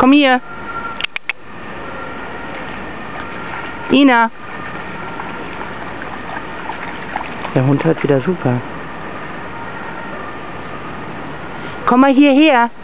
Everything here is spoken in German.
Komm hier. Ina. Der Hund hört wieder super. Komm mal hierher.